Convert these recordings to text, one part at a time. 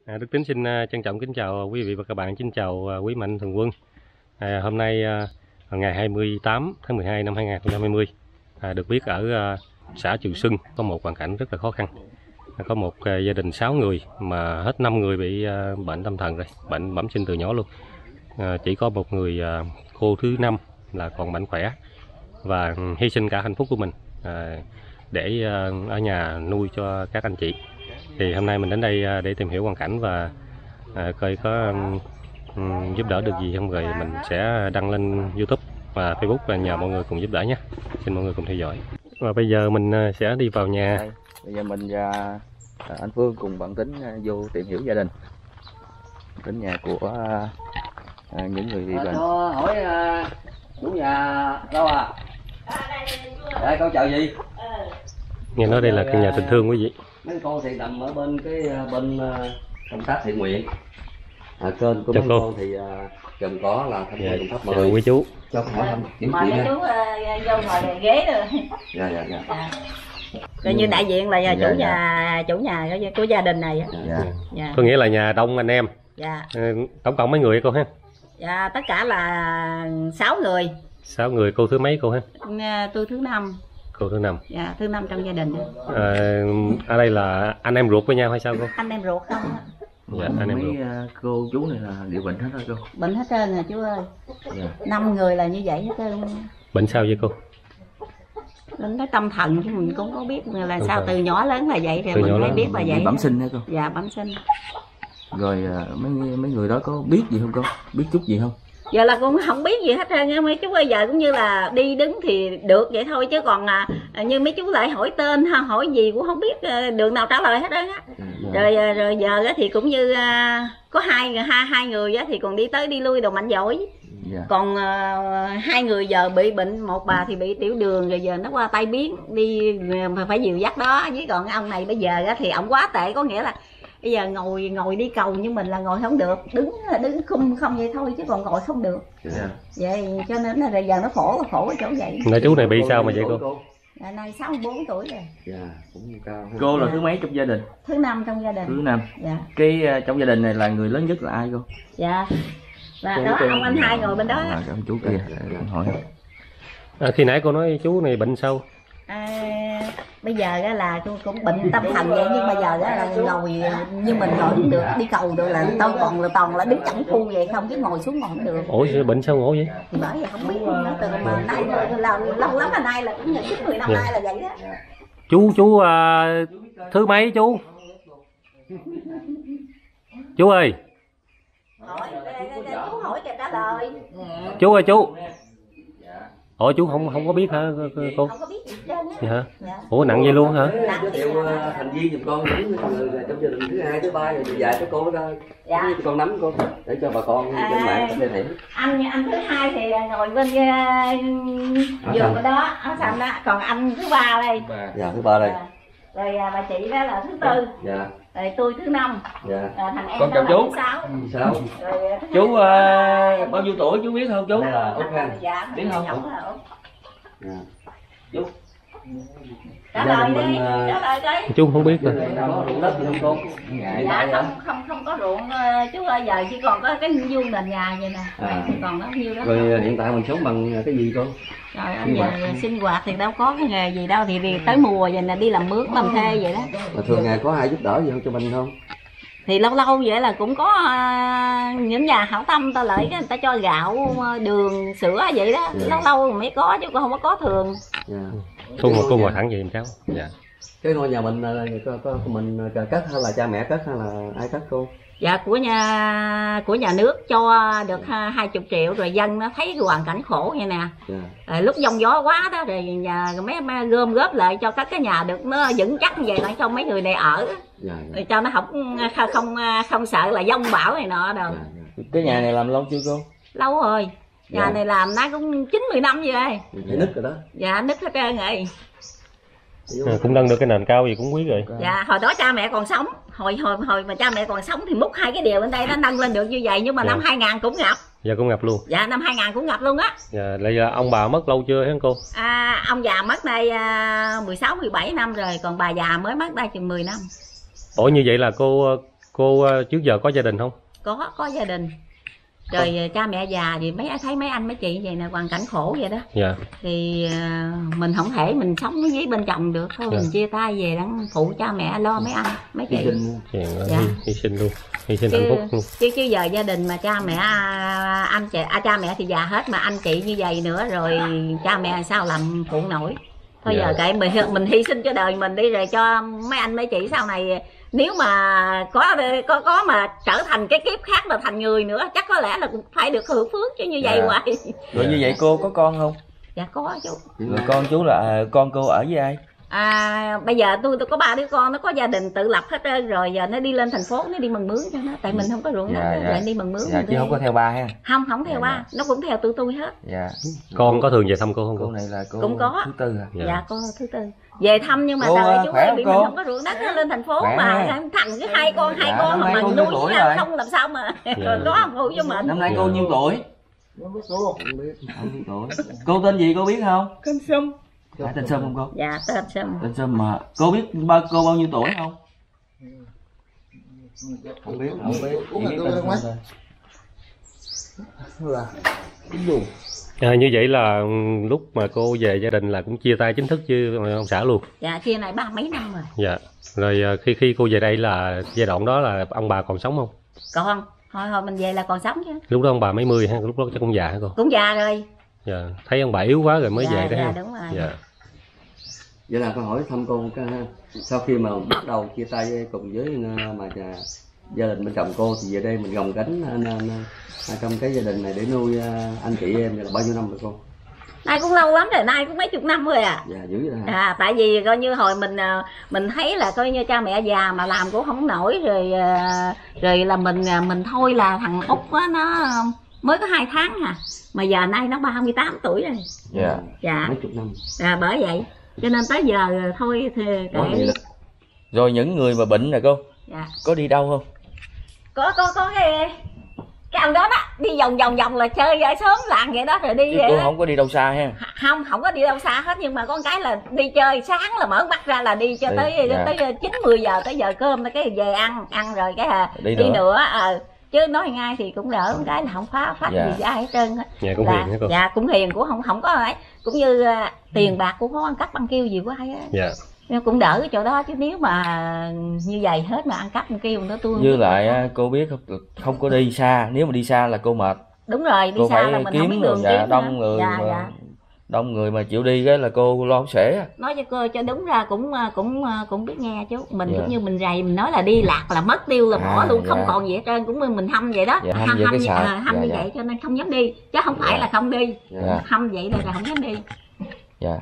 Đức Tính xin trân trọng kính chào quý vị và các bạn, kính chào quý mạnh thường quân. Hôm nay ngày 28 tháng 12 năm 2020, được biết ở xã Trường Xuân có một hoàn cảnh rất là khó khăn. Có một gia đình 6 người mà hết 5 người bị bệnh tâm thần rồi, bệnh bẩm sinh từ nhỏ luôn. Chỉ có một người cô thứ 5 là còn mạnh khỏe và hy sinh cả hạnh phúc của mình để ở nhà nuôi cho các anh chị. Thì hôm nay mình đến đây để tìm hiểu hoàn cảnh và coi có giúp đỡ được gì không, rồi mình sẽ đăng lên YouTube và Facebook và nhờ mọi người cùng giúp đỡ nhé. Xin mọi người cùng theo dõi. Và bây giờ mình sẽ đi vào nhà. Bây giờ mình và anh Phương cùng bạn Tính vô tìm hiểu gia đình, đến nhà của những người bị bệnh. Hỏi chủ nhà đâu à? Đây con chào gì? Nghe nói đây là căn nhà tình thương quý vị. Mấy con thì nằm ở bên bên công tác thiện nguyện. Kênh của mấy con thì gồm có là thăm công tác mời quý chú. Cho hỏi thăm những mời mấy chú vô ngồi ghế rồi. Dạ. Coi như đại diện là chủ nhà của gia đình này. Dạ. Có nghĩa là nhà đông anh em. Dạ. Tổng cộng mấy người cô ha? Dạ, tất cả là 6 người. 6 người, cô thứ mấy cô ha? Tôi thứ 5. Cô thứ 5. Dạ, thứ 5 trong gia đình. Ở đây là anh em ruột với nhau hay sao cô? Anh em ruột không? Dạ, anh em ruột. Cô chú này là bị bệnh hết rồi cô? Bệnh hết trơn rồi chú ơi. Dạ. 5 người là như vậy hết trơn. Bệnh sao vậy cô? Đến cái tâm thần chứ mình cũng có biết là tâm sao thần. Từ nhỏ lớn là vậy rồi từ mình mới biết là vậy. Bẩm sinh hả cô? Dạ, bẩm sinh. Rồi mấy người đó có biết gì không cô? Biết chút gì không? Giờ là cũng không biết gì hết trơn. Mấy chú bây giờ cũng như là đi đứng thì được vậy thôi, chứ còn như mấy chú lại hỏi tên hỏi gì cũng không biết đường nào trả lời hết trơn á. Rồi giờ thì cũng như có hai người thì còn đi tới đi lui đồ mạnh giỏi. Còn 2 người giờ bị bệnh, một bà thì bị tiểu đường, rồi giờ nó qua tai biến đi phải dìu dắt đó. Với còn ông này bây giờ thì ổng quá tệ, có nghĩa là bây giờ ngồi đi cầu như mình là ngồi không được, đứng không vậy thôi, chứ còn ngồi không được. Vậy cho nên là giờ nó khổ ở chỗ vậy. Người chú này bị sao mà vậy cô? Nay 64 tuổi rồi. Cũng cao. Cô là thứ mấy trong gia đình? Thứ 5 trong gia đình. Thứ 5. Dạ. Cái trong gia đình này là người lớn nhất là ai cô? Dạ. Là đó ông anh hai ngồi bên đó. Ông chú kia hỏi. Khi nãy cô nói chú này bệnh sao? Bây giờ là tôi cũng bệnh tâm thần vậy, nhưng bây giờ là ngồi như mình ngồi không được, đi cầu được là tôi còn toàn là đứng chẳng phu vậy không, chứ ngồi xuống ngồi không được. Ủa bệnh sao ngủ vậy? Thì bởi vậy không biết nữa, từ mà nay lâu lắm mà nay là cũng 9-10 năm nay là vậy đó. Chú thứ mấy chú? Chú ơi. Chú hỏi kìa trả lời. Chú ơi chú. Ủa chú không có biết hả cô? Không có biết gì hết dạ hả? Ủa nặng vậy luôn hả? Theo thành viên giùm con những người trong gia đình thứ 2 thứ 3 rồi dạy cho cô đó. Dạ. Con nắm cô để cho bà con trên mạng có thể hiểu. Anh thứ 2 thì ngồi bên giường bên đó áo xanh đó, còn anh thứ 3 đây. Dạ, thứ 3 đây. Rồi bà chị đó là thứ 4. Dạ. Rồi tôi thứ 5. Dạ. Thằng em con đó chào là chú. thứ 6. Rồi chú bao nhiêu tuổi chú biết không chú? Đây là Út ha. Dạ, biết không? Dạ. Chú. Trả lời đi, trả lời đi. Chú không biết rồi. Có ruộng đất gì không cô? Dạ không có ruộng chú ơi, giờ chỉ còn có cái vuông nền nhà vậy nè. Thì còn nó nhiêu đó. Rồi hiện tại mình sống bằng cái gì cô? Trời ơi, giờ sinh hoạt thì đâu có cái nghề gì đâu, thì tới mùa vậy nè đi làm mướn làm thuê vậy đó. Mà thường ngày có ai giúp đỡ gì không cho mình không? Thì lâu lâu vậy là cũng có những nhà hảo tâm ta lợi người ta cho gạo, đường, sữa vậy đó. Lâu lâu mới có chứ không có thường. Cô ngồi thẳng vậy em cháu. Dạ. Cái ngôi nhà mình có mình cất hay là cha mẹ cất hay là ai cất cô? Dạ của nhà nước cho được 20 triệu, rồi dân nó thấy cái hoàn cảnh khổ vậy nè. Lúc giông gió quá đó, rồi nhà mấy gom góp lại cho các cái nhà được nó vững chắc như vậy lại cho mấy người này ở. Rồi cho nó không sợ là giông bão này nọ đâu. Cái nhà này làm lâu chưa cô? Lâu rồi. Nhà này làm nay cũng 9-10 năm vậy. Nứt rồi đó. Dạ nứt hết trơn rồi. Cũng nâng được cái nền cao gì cũng quý rồi. Dạ hồi đó cha mẹ còn sống, hồi mà cha mẹ còn sống thì múc 2 cái đèo bên đây nó nâng lên được như vậy, nhưng mà năm 2000 cũng ngập. Dạ cũng ngập luôn. Dạ năm 2000 cũng ngập luôn á. Dạ lại giờ ông bà mất lâu chưa hả cô? Ông già mất đây 16-17 năm rồi, còn bà già mới mất đây chừng 10 năm. Ủa như vậy là cô Cô trước giờ có gia đình không? Có gia đình. Rồi cha mẹ già thì thấy mấy anh mấy chị vậy nè, hoàn cảnh khổ vậy đó. Dạ. Thì mình không thể mình sống với bên chồng được, thôi mình chia tay về đặng phụ cha mẹ lo mấy anh mấy chị. Hy sinh luôn, hy sinh hạnh phúc luôn. Chứ giờ gia đình mà cha mẹ cha mẹ thì già hết mà anh chị như vậy nữa rồi cha mẹ sao làm phụ nổi. Thôi giờ kệ mình hy sinh cho đời mình đi, rồi cho mấy anh mấy chị sau này nếu mà có mà trở thành cái kiếp khác là thành người nữa, chắc có lẽ là cũng phải được hưởng phước chứ như vậy hoài. Rồi như vậy cô có con không? Dạ có chú. Rồi con chú là con cô ở với ai? Bây giờ tôi có 3 đứa con, nó có gia đình tự lập hết trơn rồi, giờ nó đi lên thành phố, nó đi mần mướn cho nó, tại mình không có ruộng đất, lại đi mần mướn. Chứ không có theo ba ha? Không theo ba, nó cũng theo tụi tôi hết. Con có thường về thăm cô không? Cô này là cô cũng có thứ tư à? Dạ con thứ tư về thăm, nhưng mà trời chú ơi bị mình không có ruộng đất, nó lên thành phố mà thằng cái hai con mà mình nuôi không làm sao mà có không phụ cho mình. Năm nay cô nhiêu tuổi? Không biết cô. Cô tên gì cô biết không? Tên Sâm. Tên Sâm không cô? Dạ tên Sâm. Tên Sâm mà cô biết cô bao nhiêu tuổi không? Không biết. Chỉ biết tên Sâm thôi. Như vậy là lúc mà cô về gia đình là cũng chia tay chính thức chứ ông xã luôn? Dạ chia này 30 mấy năm rồi. Dạ. Rồi khi cô về đây là giai đoạn đó là ông bà còn sống không? Còn. Hồi mình về là còn sống chứ. Lúc đó ông bà mấy mươi ha, lúc đó chắc cũng già hả cô? Cũng già rồi. Dạ. Thấy ông bà yếu quá rồi mới về đó ha. Đúng rồi. Dạ. Vậy là con hỏi thăm cô sau khi mà bắt đầu chia tay cùng với mà gia đình bên chồng cô thì về đây mình gồng gánh trong cái gia đình này để nuôi anh chị em là bao nhiêu năm rồi cô? Nay cũng lâu lắm rồi, nay cũng mấy chục năm rồi à. Dạ dữ vậy hả? Tại vì coi như hồi mình thấy là coi như cha mẹ già mà làm cũng không nổi rồi là mình thôi là thằng Út á nó mới có 2 tháng à, mà giờ nay nó 38 tuổi rồi. Dạ. Mấy chục năm. Bởi vậy cho nên tới giờ thôi thì rồi những người mà bệnh nè cô. Dạ. Có đi đâu không? Có cái ông đó đi vòng là chơi sớm làng vậy đó rồi đi. Chứ cô không có đi đâu xa ha? Không có đi đâu xa hết, nhưng mà con cái là đi chơi, sáng là mở mắt ra là đi cho tới 9-10 giờ tới giờ cơm cái về ăn rồi cái đi nữa. Chứ nói ngay thì cũng đỡ, con cái là không phá gì ai hết trơn á. Dạ cũng hiền hả cô? Dạ cũng hiền, cũng không có ấy, cũng như tiền bạc cũng không ăn cắp ăn kêu gì của ai á. Dạ. Nhưng cũng đỡ cái chỗ đó, chứ nếu mà như vậy hết mà ăn cắp ăn kêu nữa tôi. Với lại cô biết không có đi xa, nếu mà đi xa là cô mệt. Đúng rồi, đi cô xa là mình không biết đường kiếm. Đông người mà đông người mà chịu đi cái là cô lo sể. Nói cho cô cho đúng ra cũng biết nghe chú, mình cũng như mình rầy mình nói là đi lạc là mất tiêu là bỏ luôn, không còn gì hết trơn, cũng mình hâm vậy đó. Hâm như vậy cho nên không dám đi, chứ không phải là không đi. Hâm vậy là không dám đi. Dạ.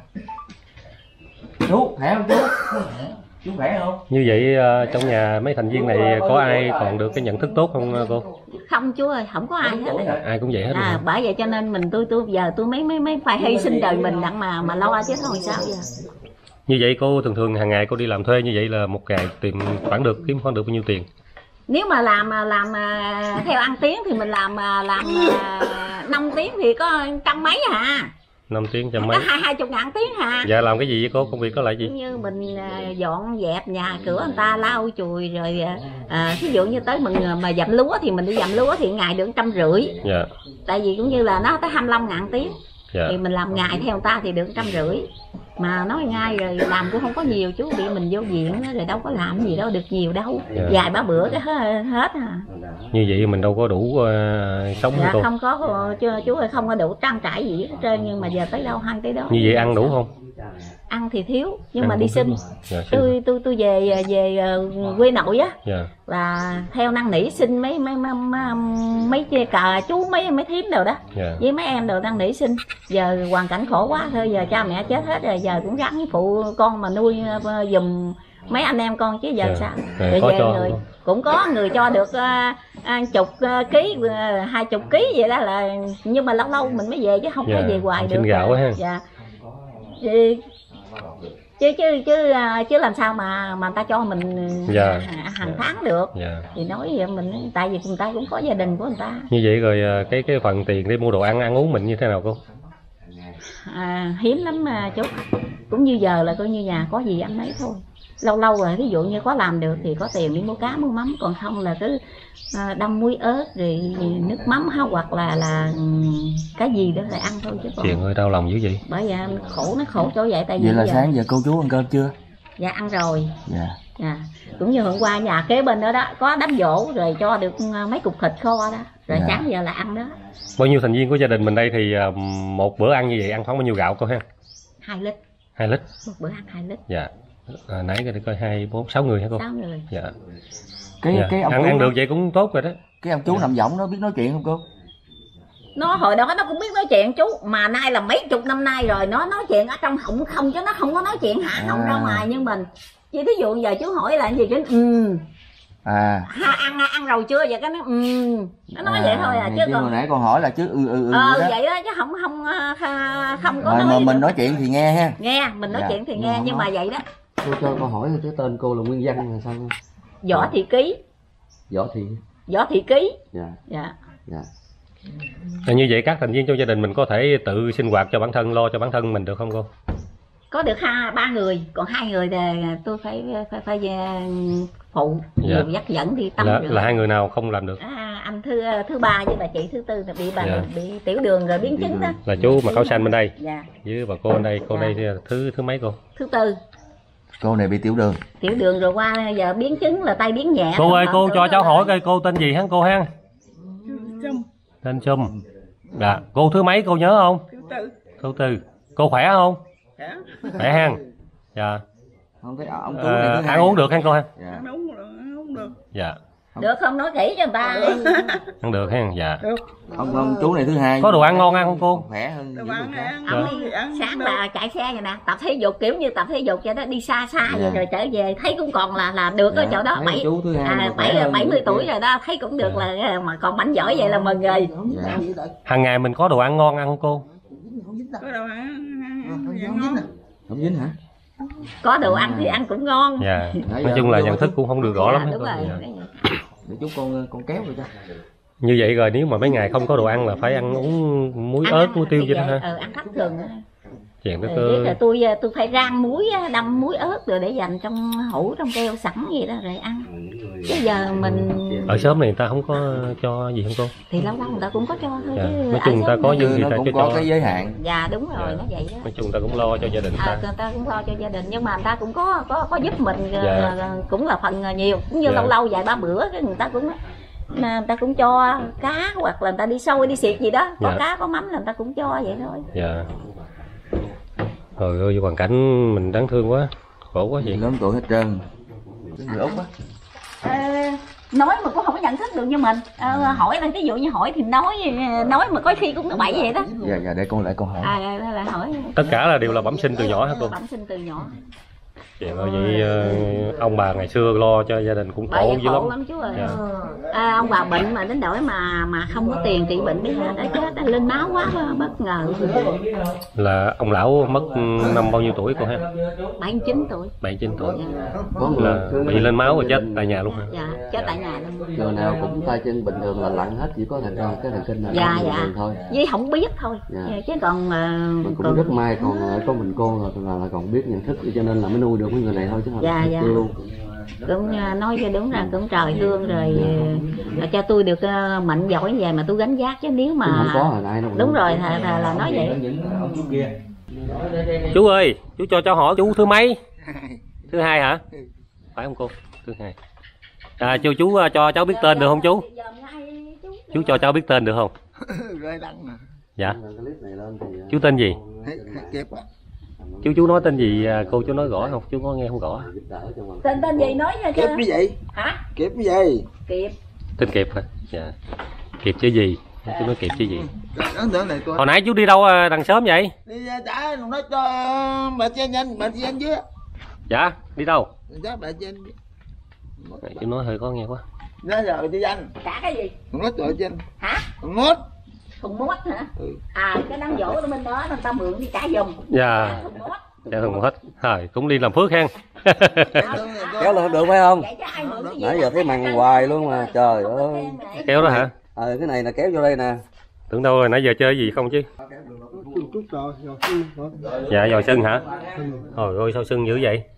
Chú khỏe không chú? Chú khỏe không? Như vậy trong nhà mấy thành viên này có ai còn được cái nhận thức tốt không cô? Không chú ơi, không có ai hết. Ai cũng vậy hết. Bởi vậy cho nên tôi giờ tôi mới phải hy sinh đời mình đặng mà lo chứ thôi sao giờ. Như vậy cô thường hàng ngày cô đi làm thuê như vậy là một ngày kiếm khoảng được bao nhiêu tiền? Nếu mà làm theo ăn tiếng thì mình làm 5 tiếng thì có trăm mấy hả? 5 tiếng trăm mấy? Có 20.000 tiếng hả? Dạ làm cái gì với cô? Công việc có lại gì? Như mình dọn dẹp nhà cửa người ta, lau chùi rồi ví dụ như tới mình mà dặm lúa thì mình đi dặm lúa thì ngày được 150. Dạ. Tại vì cũng như là nó tới 25.000 tiếng. Dạ. Thì mình làm ngày theo người ta thì được 150. Mà nói ngay rồi làm cũng không có nhiều chú, bị mình vô viện rồi đâu có làm gì đâu được nhiều đâu. Dạ. Vài ba bữa cái hết à. Như vậy mình đâu có đủ sống. Dạ, cô? Không có chú ơi, không có đủ trang trải gì hết trơn, nhưng mà giờ tới đâu hay tới đó. Như vậy ăn đủ không? Ăn thì thiếu, nhưng ăn mà đi xin. Dạ, tôi về quê nội á. Dạ. Là theo năn nỉ xin mấy cà chú mấy thím đồ đó. Dạ. Với mấy em đồ năn nỉ xin. Giờ hoàn cảnh khổ quá thôi, giờ cha mẹ chết hết rồi, giờ cũng gắng phụ con mà nuôi giùm mấy anh em con chứ giờ dạ. Sao? Rồi về người cũng có người cho được 10 ký 20 ký vậy đó, là nhưng mà lâu lâu mình mới về chứ không dạ. Có về hoài được. Xin gạo ha. Dạ. Chứ làm sao mà người ta cho mình dạ. Hàng tháng được. Dạ. Thì nói vậy mình, tại vì người ta cũng có gia đình của người ta. Như vậy rồi cái phần tiền để mua đồ ăn uống mình như thế nào cô? Hiếm lắm mà chú, cũng như giờ là coi như nhà có gì ăn nấy thôi. lâu lâu rồi ví dụ như có làm được thì có tiền đi mua cá mua mắm, còn không là cứ đâm muối ớt rồi nước mắm hoặc là cái gì đó lại ăn thôi chứ còn. Chuyện ơi đau lòng dữ vậy. Bởi vậy nó khổ chỗ vậy. Tại vì vậy là sáng giờ cô chú ăn cơm chưa? Dạ ăn rồi. Dạ. Cũng như hôm qua nhà kế bên đó có đám giỗ rồi cho được mấy cục thịt kho đó rồi sáng giờ là ăn đó. Bao nhiêu thành viên của gia đình mình đây thì một bữa ăn như vậy ăn khoảng bao nhiêu gạo cô ha? 2 lít. 2 lít. Một bữa ăn 2 lít. Dạ. Nãy coi 2, 4, 6 người hả cô? 6 người. Dạ. Cái ông ăn được vậy cũng tốt rồi đó. Cái ông chú nằm võng nó biết nói chuyện không cô? Nó hồi đó nó cũng biết nói chuyện chú, mà nay là mấy chục năm nay rồi nó nói chuyện ở trong họng không, chứ nó không có nói chuyện hả không ra ngoài như mình. Chứ thí dụ giờ chú hỏi là gì cái ăn rồi chưa vậy cái nó nói vậy thôi chứ còn hồi nãy con hỏi là chứ vậy đó chứ không có rồi, nói mà mình nói chuyện thì nghe ha. Nghe mình nói chuyện thì nghe nhưng mà vậy đó. Cô cho con hỏi cái tên cô là nguyên văn là sao? Võ Thị Ký. Võ Thị Ký. Dạ. Như vậy các thành viên trong gia đình mình có thể tự sinh hoạt cho bản thân, lo cho bản thân mình được không cô? Có được 3 người, còn 2 người thì tôi phải phụ dắt dẫn đi tắm. Là 2 người nào không làm được? Anh thứ ba với bà chị thứ tư bị bị tiểu đường rồi biến chứng đó. Là chú mà Cao Xanh bên đây. Dạ. Với bà cô bên đây, cô đây thứ mấy cô? Thứ tư. Cô này bị tiểu đường. Tiểu đường rồi qua giờ biến chứng là tay biến nhẹ. Cô ơi, cô cho cháu hỏi coi cô tên gì hả cô ha? Tên Sum. Dạ, cô thứ mấy cô nhớ không? Thứ tư. Cô khỏe không? Khỏe ha. Dạ. Không thấy ông chú này thứ hai. Ăn uống được ha cô ha? Dạ. Ăn uống được. Dạ. Được không, nói kỹ cho người ta. Ăn được ha. Dạ. Ông chú này thứ hai. Có đồ ăn ngon ăn không cô? Khỏe hơn. Sáng là chạy xe vậy nè, tập thể dục kiểu như tập thể dục vậy đó, đi xa vậy rồi trở về thấy cũng còn là được ở chỗ đó. 70 tuổi rồi đó, thấy cũng được là mà còn mạnh giỏi vậy là mừng rồi. Hàng ngày mình có đồ ăn ngon ăn không cô? Có đồ ăn không dính hả? Có đồ ăn thì ăn cũng ngon. Dạ. Nói chung là nhận thức cũng không được rõ lắm. Đúng rồi. Để chú con kéo rồi cho. Như vậy rồi nếu mà mấy ngày không có đồ ăn là phải ăn uống muối ớt, muối tiêu vậy đó ha? Ăn thất thường. Chuyện đó cơ. Tôi phải rang muối, đâm muối ớt rồi để dành trong hũ trong keo sẵn vậy đó rồi ăn. Chứ giờ mình ở xóm này người ta không có cho gì không cô? Thì lâu lâu người ta cũng có cho thôi chứ. Nói chung người ta có dư thì ta cũng có cái giới hạn. Dạ đúng rồi, nó vậy đó. Nói chung người ta cũng lo cho gia đình người ta cũng lo cho gia đình nhưng mà người ta cũng có giúp mình cũng là phần nhiều. Cũng như lâu lâu vài ba bữa cái người ta cũng cho cá hoặc là người ta đi sôi đi xiệt gì đó, có cá có mắm là người ta cũng cho vậy thôi. Dạ. Trời ơi, hoàn cảnh mình đáng thương quá, khổ quá vậy. Lớn tuổi hết trơn. Người Úc á. Nói mà cũng không có nhận thức được như mình. Hỏi là ví dụ như hỏi thì nói mà có khi cũng bậy vậy đó. Dạ để con lại câu hỏi. Là hỏi. Tất cả là đều là bẩm sinh từ nhỏ hả cô? Bẩm sinh từ nhỏ. Vậy vậy ông bà ngày xưa lo cho gia đình cũng khổ dữ lắm chú ơi. Ông bà bệnh mà đến đổi mà không có tiền trị bệnh bây giờ đã chết, đã lên máu quá bất ngờ. Là ông lão mất năm bao nhiêu tuổi cô ha? 79 tuổi. 79 tuổi. Là bị lên máu rồi chết tại nhà luôn hả? Dạ, chết tại nhà luôn. Giờ nào cũng tay chân bình thường là lạnh hết, chỉ có cái thần kinh là bình thường thôi. Với không biết thôi. Chứ còn mình cũng rất may còn có mình cô là còn biết nhận thức cho nên là mới nuôi được mấy người này thôi chứ không luôn. Cũng nói cho đúng là cũng trời thương rồi cho tôi được mạnh giỏi về mà tôi gánh vác chứ nếu mà không có là ai đâu. Đúng rồi là nói vậy. Chú ơi, chú cho cháu hỏi chú thứ mấy? Thứ hai hả? Phải không cô? Thứ hai. Chú cho cháu biết tên được không chú? Chú cho cháu biết tên được không? Dạ. Chú tên gì? Chú nói tên gì cô chú nói rõ không? Chú có nghe không rõ? Tên gì nói nha. Kiếp cái gì? Hả? Kiếp cái gì? Kiếp. Tên Kiệp hả? Dạ. Kiệp chứ gì? Chú nói Kiệp chứ gì? Này hồi nãy chú đi đâu đằng sớm vậy? Đi trả nó cho bà chị anh dưới. Dạ, đi đâu? Trả bà chị anh. Chú nói hơi khó nghe quá. Nói rồi chị anh. Trả cái gì? Con nốt rồi chị anh. Hả? Con nốt. Thùng mốt hả? Cái đám dỗ bên đó người ta mượn đi trả giùm. Dạ. Dạ thùng hết. Rồi cũng đi làm phước hen. Kéo lên được phải không? Nãy giờ thấy mằng hoài luôn mà trời ơi. Kéo đó hả? Cái này là kéo vô đây nè. Tưởng đâu rồi nãy giờ chơi gì không chứ? Dạ dò sưng hả? Trời ơi sao sưng dữ vậy?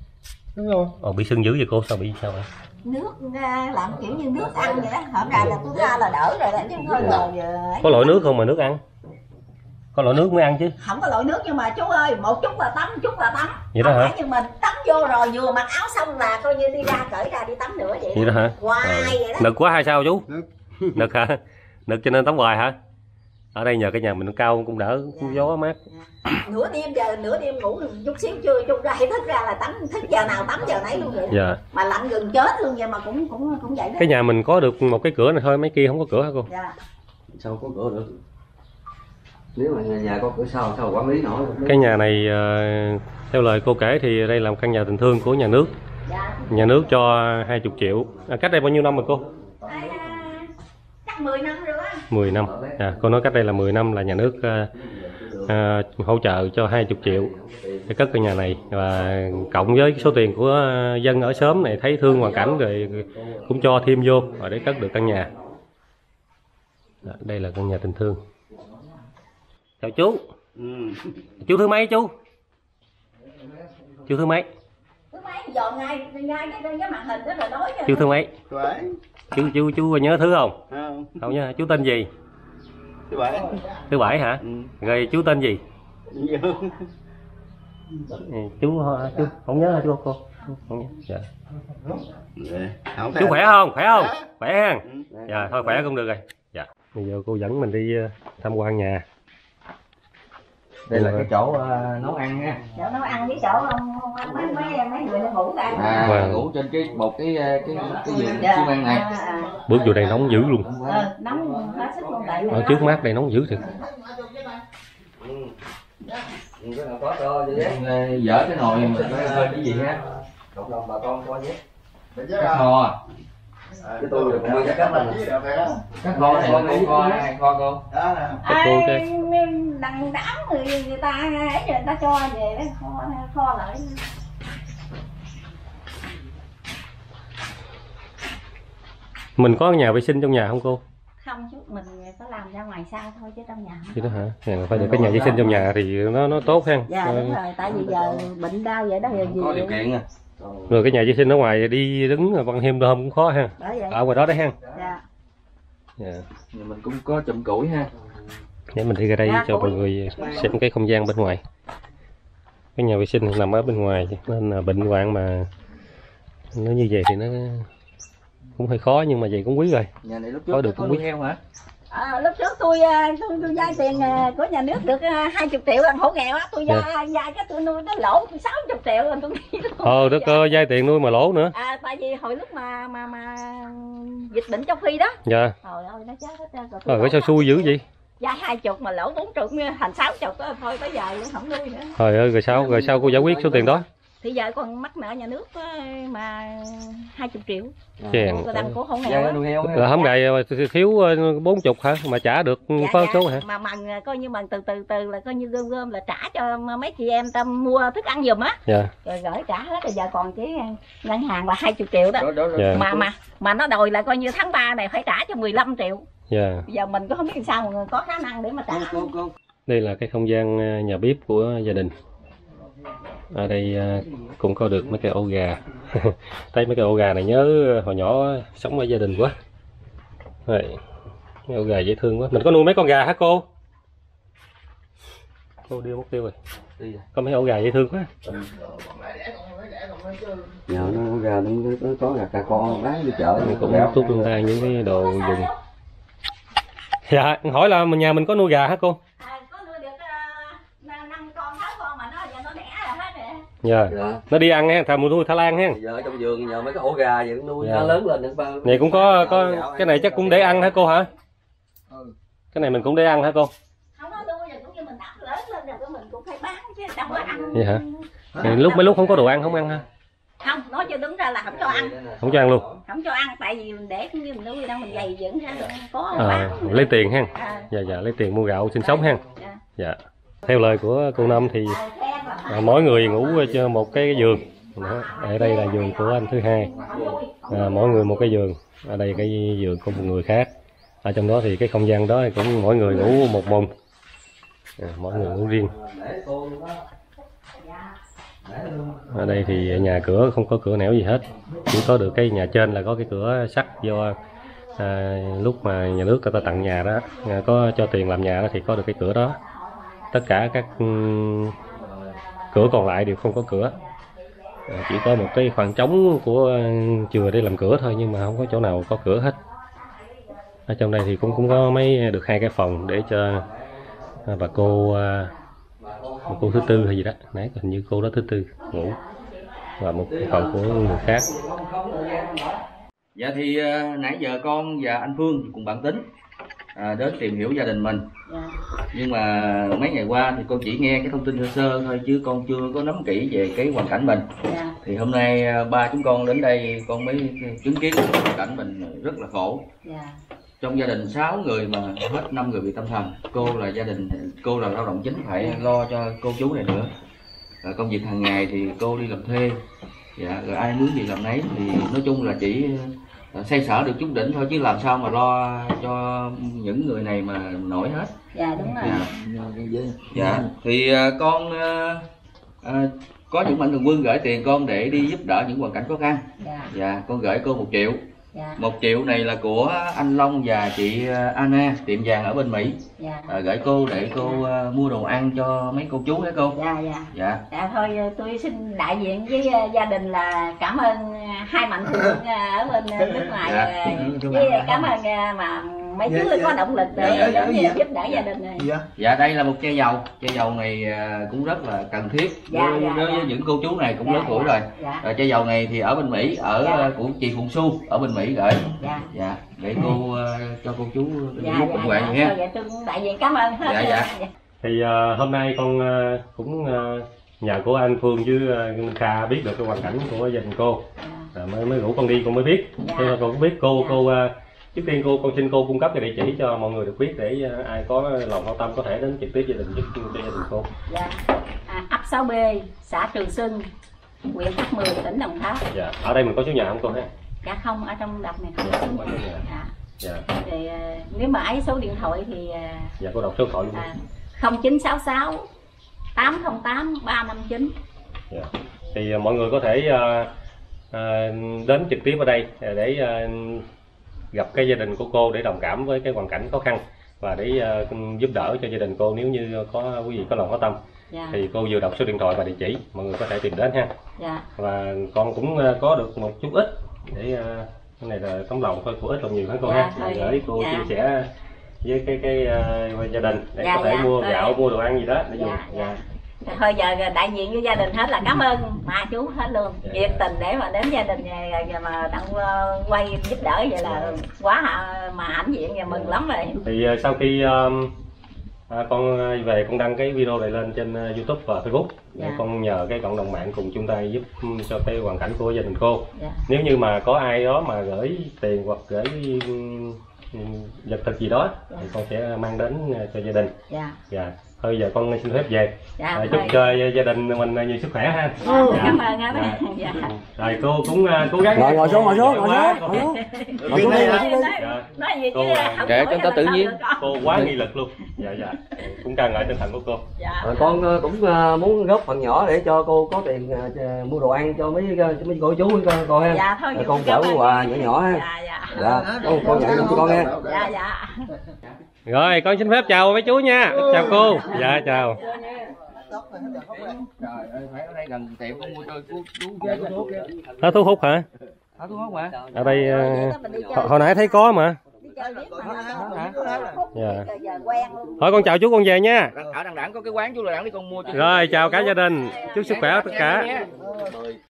Đúng rồi. Bị sưng dữ vậy cô, sao bị sao vậy? Nước làm kiểu như nước ăn vậy đó, hôm nay là tôi ra là đỡ rồi đó chứ thôi rồi. Có loại nước không mà nước ăn? Có loại nước mới ăn chứ. Không có loại nước nhưng mà chú ơi, một chút là tắm, chút là tắm. Vậy đó hả? Nhưng mình tắm vô rồi vừa mặc áo xong là coi như đi ra cởi ra đi tắm nữa vậy. Vậy đó hả? Hoài vậy đó. Nực quá hay sao chú? Nực hả? Nực cho nên tắm hoài hả? Ở đây nhờ cái nhà mình cao cũng đỡ, gió mát. Nửa đêm ngủ chút xíu chưa chung ra thức ra là tắm, thích giờ nào tắm giờ nấy luôn vậy. Dạ. Mà lạnh gần chết luôn vậy mà cũng vậy đó. Cái nhà mình có được một cái cửa này thôi, mấy kia không có cửa hả cô? Dạ. Sao có cửa được? Nếu mà nhà có cửa sau sao quản lý nổi? Cái nhà này theo lời cô kể thì đây là một căn nhà tình thương của nhà nước. Dạ. Nhà nước cho 20 triệu. Cách đây bao nhiêu năm rồi cô? Chắc 10 năm rồi á. 10 năm. Cô nói cách đây là 10 năm là nhà nước hỗ trợ cho 20 triệu để cất cái nhà này, và cộng với số tiền của dân ở xóm này thấy thương hoàn cảnh rồi cũng cho thêm vô để cất được căn nhà. Đây là căn nhà tình thương. Chào chú. Chú thứ mấy chú? Chú thứ mấy? Thứ mấy dọn ngay cái màn hình đó rồi nói cho. Chú thứ mấy? Chú nhớ thứ không? Không. Không nhớ. Chú tên gì? Thứ bảy. Thứ bảy hả? Rồi chú tên gì? Chú không nhớ hả chú cô? Không nhớ. Dạ. Chú khỏe không? Khỏe không? Khỏe ha. Dạ thôi khỏe cũng được rồi. Dạ. Bây giờ cô dẫn mình đi tham quan nhà. Đây là cái chỗ nấu ăn nha. Chỗ nấu ăn với chỗ mấy người nó ngủ đây. Ngủ trên cái giường xi măng này. Bước vô đây nóng dữ luôn. Nóng hết sức luôn tại. Ở trước mắt đây nóng dữ thiệt. Dỡ cái nồi mình hơi cái gì ha. Cộng đồng bà con coi nhé. Cá kho. Cái tôi được mua cái là cá kho này là cô kho hay kho cô? Đằng đám người ta ấy người ta cho về đó kho lại. Mình có nhà vệ sinh trong nhà không cô? Không chứ mình có làm ra ngoài xa thôi chứ trong nhà không. Vậy đó hả? Phải được cái nhà vệ sinh trong nhà thì nó tốt ha. Dạ đúng rồi, tại vì giờ bệnh đau vậy đó giờ gì. Có điều kiện à. Rồi cái nhà vệ sinh ở ngoài đi đứng bằng thêm hôm cũng khó ha. Ở ngoài đó đấy ha. Dạ. Dạ. Mình cũng có chùm củi ha. Để mình đi ra đây cho mọi người xem cái không gian bên ngoài. Cái nhà vệ sinh nằm ở bên ngoài nên là bệnh hoạn mà nó như vậy thì nó cũng hơi khó, nhưng mà vậy cũng quý rồi. Nhà này lúc trước có được cũng quý heo hả? Lúc trước tôi vay tiền của nhà nước được 20 triệu là hộ nghèo á, tôi vay cái tôi nuôi nó lỗ 60 triệu rồi tôi nghĩ. Đất cơ vay tiền nuôi mà lỗ nữa. Tại vì hồi lúc mà dịch bệnh châu Phi đó. Dạ. Trời ơi nó chết hết trơn rồi. Sao xui dữ vậy? Vay 20 mà lỗ 40 thành 60 đó, thôi tới giờ cũng không nuôi nữa. Trời ơi rồi sao cô giải quyết số tiền đó? Thì giờ còn mắc nợ nhà nước mà 20 triệu. Chèn. Của hộ nghèo là không gầy thiếu 40 hả mà trả được có số hả? Mà coi như bằng từ là coi như gom là trả cho mấy chị em ta mua thức ăn giùm á. Dạ. Rồi gửi trả hết rồi giờ còn cái ngân hàng là 20 triệu đó. Dạ. Mà nó đòi là coi như tháng 3 này phải trả cho 15 triệu. Dạ. Giờ mình cũng không biết sao mà người có khả năng để mà trả. Đây là cái không gian nhà bếp của gia đình. Ở đây cũng có được mấy cái ổ gà. Thấy mấy cái ổ gà này nhớ hồi nhỏ sống ở gia đình quá. Rồi, mấy ổ gà dễ thương quá. Mình có nuôi mấy con gà hả cô? Cô đưa mất tiêu rồi. Có mấy ổ gà dễ thương quá. Nhà nó gà nó có gà con lái đi chợ mình cũng tốt tương lai những cái đồ dùng. Dạ, hỏi là nhà mình có nuôi gà hả cô? Có nuôi được 5 con 6 con mà nó đẻ rồi hết rồi. Dạ. Nó đi ăn ha, thằng nuôi Thái Lan ha. Giờ ở trong vườn nhờ mấy cái ổ gà vậy nuôi nó lớn lên được bao. Này cũng có cái này chắc cũng để ăn hả cô hả? Cái này mình cũng để ăn hả cô? Không có nuôi rồi cũng như mình đập lớn lên rồi mình cũng phải bán chứ đâu có ăn. Vậy hả? Mấy lúc không có đồ ăn không ăn ha? Không, nói cho đúng ra là không cho ăn. Không cho ăn luôn. Không cho ăn tại vì mình để cũng như mình nuôi đâu mình dày dưỡng ra có bán. Lấy tiền ha. Dạ lấy tiền mua gạo sinh sống ha. Dạ. Theo lời của cô Năm thì mỗi người ngủ cho một cái giường. Ở đây là giường của anh thứ hai. Mỗi người một cái giường. Ở đây cái giường của một người khác. Ở trong đó thì cái không gian đó cũng mỗi người ngủ một mùng. Mỗi người ngủ riêng. Ở đây thì nhà cửa không có cửa nẻo gì hết, chỉ có được cái nhà trên là có cái cửa sắt do lúc mà nhà nước người ta tặng nhà đó, có cho tiền làm nhà đó thì có được cái cửa đó. Tất cả các cửa còn lại đều không có cửa, chỉ có một cái khoảng trống của chùa để làm cửa thôi, nhưng mà không có chỗ nào có cửa hết. Ở trong đây thì cũng có được 2 cái phòng để cho bà cô thứ tư hay gì đó, nãy hình như cô đó thứ tư ngủ, và một phòng của người khác. Dạ thì nãy giờ con và anh Phương cùng bạn Tính đến tìm hiểu gia đình mình. Nhưng mà mấy ngày qua thì con chỉ nghe cái thông tin sơ sơ thôi, chứ con chưa có nắm kỹ về cái hoàn cảnh mình. Thì hôm nay ba chúng con đến đây con mới chứng kiến hoàn cảnh mình rất là khổ. Trong gia đình 6 người mà hết 5 người bị tâm thần. Cô là lao động chính, phải lo cho cô chú này nữa. Công việc hàng ngày thì cô đi làm thuê. Dạ, rồi ai muốn gì làm nấy, thì nói chung là chỉ xoay sở được chút đỉnh thôi, chứ làm sao mà lo cho những người này mà nổi hết. Dạ đúng rồi. Dạ thì con có những mạnh thường quân gửi tiền con để đi giúp đỡ những hoàn cảnh khó khăn. Dạ con gửi cô 1 triệu. 1 triệu này là của anh Long và chị Anna tiệm vàng ở bên Mỹ. Gửi cô để cô mua đồ ăn cho mấy cô chú hả cô? Dạ thôi tôi xin đại diện với gia đình là cảm ơn 2 mạnh thường quân ở bên nước ngoài, với cảm ơn mà mấy chú có động lực để giúp đỡ gia đình này. Dạ đây là một chai dầu này cũng rất là cần thiết đối với những cô chú này cũng lớn tuổi rồi. Chai dầu này thì ở bên Mỹ, của chị Phụng Xu ở bên Mỹ gửi. Dạ để cô cho cô chú giúp ủng hộ nha. Tôi cũng đại diện cảm ơn. Thì hôm nay con cũng nhờ của anh Phương với Kha biết được cái hoàn cảnh của gia đình cô, mới rủ con đi con mới biết. Thế con cũng biết cô trước tiên con xin cô cung cấp cái địa chỉ cho mọi người được biết, để ai có lòng hảo tâm có thể đến trực tiếp gia đình giúp cho gia đình cô. Ấp 6B, xã Trường Xuân, huyện Tháp 10, tỉnh Đồng Tháp. Dạ. Ở đây mình có số nhà không cô ha? Dạ không, ở trong đập này không có số nhà. Thì nếu mà ấy số điện thoại thì dạ cô đọc số điện thoại luôn. 0966 808 359. Dạ. Thì mọi người có thể đến trực tiếp ở đây để gặp cái gia đình của cô để đồng cảm với cái hoàn cảnh khó khăn, và để giúp đỡ cho gia đình cô. Nếu như có quý vị có lòng có tâm thì cô vừa đọc số điện thoại và địa chỉ, mọi người có thể tìm đến ha. Và con cũng có được một chút ít để cái này là tấm lòng thôi, của ít lòng nhiều hết cô ha, để cô chia sẻ với cái gia đình để có thể mua gạo, mua đồ ăn gì đó để dùng. Thôi giờ đại diện với gia đình hết là cảm ơn ba chú hết luôn, nhiệt tình để mà đến gia đình này mà tặng quay giúp đỡ vậy là quá mà hãnh diện và mừng lắm rồi. Thì sau khi con về con đăng cái video này lên trên YouTube và Facebook để con nhờ cái cộng đồng mạng cùng chung tay giúp cho cái hoàn cảnh của gia đình cô. Nếu như mà có ai đó mà gửi tiền hoặc gửi vật thực gì đó thì con sẽ mang đến cho gia đình. Thôi giờ con xin phép về. Chúc cho gia đình mình nhiều sức khỏe ha. Cảm ơn á. Rồi cô cũng cố gắng. Ngồi xuống đi. Nói gì chứ để cho nó tự nhiên. Cô quá nghị lực luôn. Cũng ca ngợi tinh thần của cô. Con cũng muốn góp phần nhỏ để cho cô có tiền mua đồ ăn cho mấy cô chú cô ha. Con chở quà nhỏ ha. Con nhận cho con nha. Rồi con xin phép chào mấy chú nha. Chào cô. Dạ chào. Trời ơi, phải ở đây gần tiệm con mua cho Nó thu hút hả? Thu hút mà. Ở đây hồi nãy thấy có mà. Thôi con chào chú con về nha. Ở đằng đẵng có cái quán chú là đặng đi con mua cho. Rồi chào cả gia đình. Chúc sức khỏe tất cả.